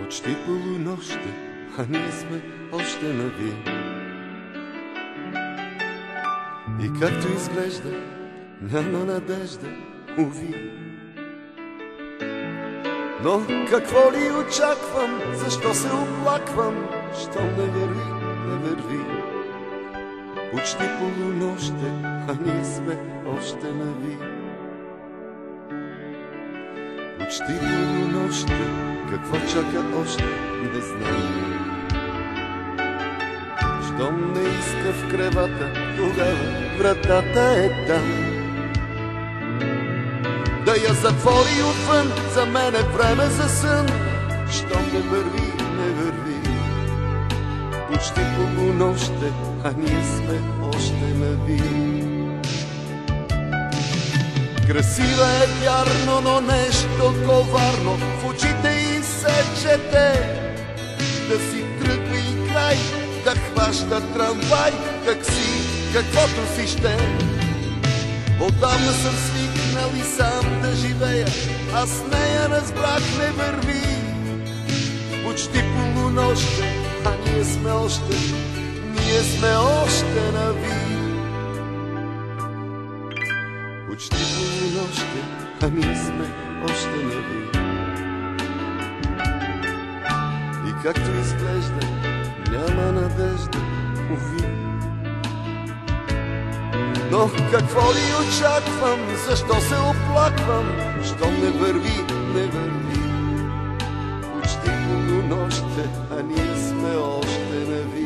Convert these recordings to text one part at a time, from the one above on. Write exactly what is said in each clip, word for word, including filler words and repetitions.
Почти полунощ, а ние сме още нави. И както изглежда, няма надежда, уви. Но какво ли очаквам, защо се оплаквам, що не върви, не върви. Почти полунощ, а ние сме още нави. Почти полунощ, какво чака още, не знам. Щом не иска в кревата, тогава вратата е там. Да я затвори отвън, за мен е време за сън. Щом не върви, не върви. Почти полунощ, а ние сме още нави. Красива е вярно, но нещо коварно в очите й се чете. Да си тръгва и край, да хваща трамвай, такси, каквото си ще. Отдавна съм свикнал и сам да живея, а с нея разбрах не върви. Почти полунощ, а ние сме още, ние сме още нави. Почти полунощ, а ние сме още нави. И както изглежда, няма надежда, уви. Но какво ли очаквам, защо се оплаквам, щом не върви, не върви. Почти полунощ, а ние сме още нави.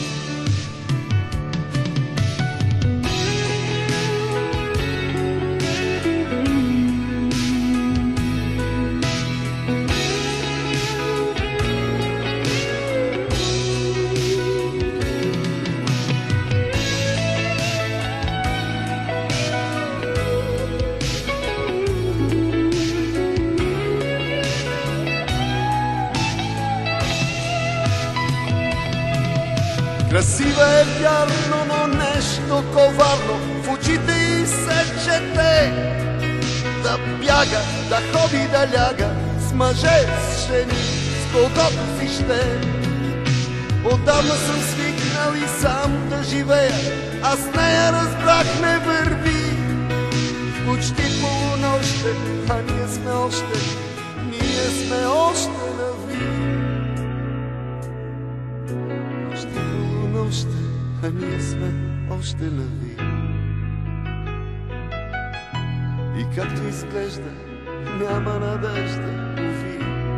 Красива е вярно, но нещо коварно в очите й се чете. Да бяга, да ходи, да ляга с мъже, с жени, с когото си ще. Отдавна съм свикнал и сам да живея, а с нея разбрах не върви. Почти полунощ, а ние сме още, ние сме още нави. А ние сме още нави. И както изглежда, няма надежда, уви.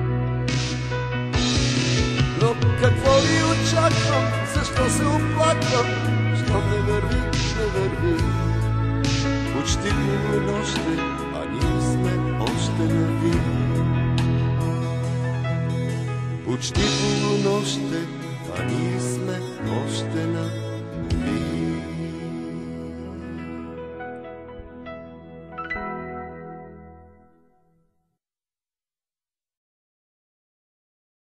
Но какво ли очаквам, защо се оплаквам, щом не върви, не върви. Почти полунощ, а ние сме още нави. Почти полунощ, а ние сме още нави.